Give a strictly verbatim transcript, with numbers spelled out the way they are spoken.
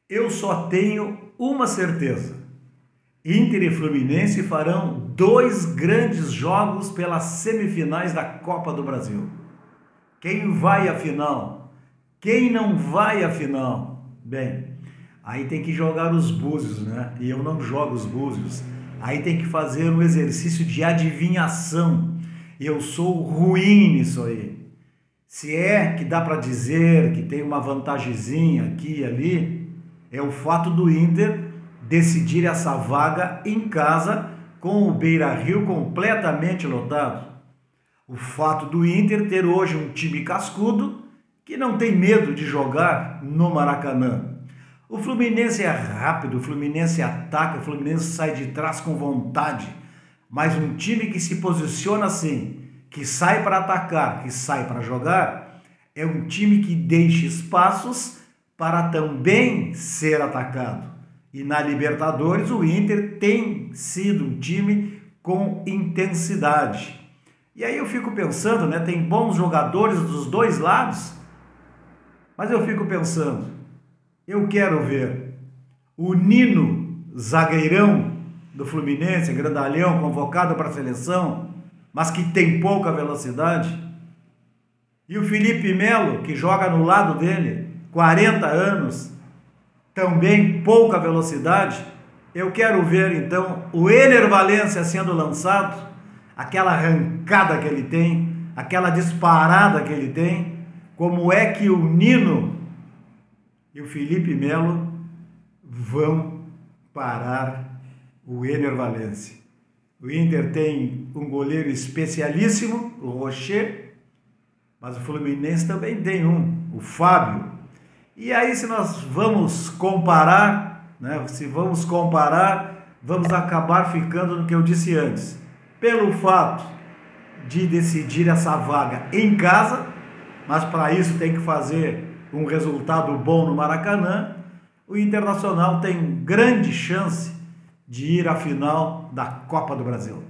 Eu só tenho uma certeza: Inter e Fluminense farão dois grandes jogos pelas semifinais da Copa do Brasil. Quem vai à final? Quem não vai à final? Bem, aí tem que jogar os búzios, né? E eu não jogo os búzios. Aí tem que fazer um exercício de adivinhação. Eu sou ruim nisso aí. Se é que dá para dizer que tem uma vantagenzinha aqui e ali, é o fato do Inter decidir essa vaga em casa com o Beira-Rio completamente lotado. O fato do Inter ter hoje um time cascudo que não tem medo de jogar no Maracanã. O Fluminense é rápido, o Fluminense ataca, o Fluminense sai de trás com vontade, mas um time que se posiciona assim, que sai para atacar, que sai para jogar, é um time que deixa espaços para também ser atacado. E na Libertadores o Inter tem sido um time com intensidade. E aí eu fico pensando, né, tem bons jogadores dos dois lados, mas eu fico pensando, eu quero ver o Nino, zagueirão do Fluminense, grandalhão, convocado para a seleção, mas que tem pouca velocidade, e o Felipe Melo, que joga no lado dele, quarenta anos, também pouca velocidade. Eu quero ver então o Ener Valencia sendo lançado, aquela arrancada que ele tem, aquela disparada que ele tem, como é que o Nino e o Felipe Melo vão parar o Ener Valencia. O Inter tem um goleiro especialíssimo, o Rocher, mas o Fluminense também tem um, o Fábio. E aí, se nós vamos comparar, né, se vamos comparar, vamos acabar ficando no que eu disse antes. Pelo fato de decidir essa vaga em casa, mas para isso tem que fazer um resultado bom no Maracanã, o Internacional tem grande chance de ir à final da Copa do Brasil.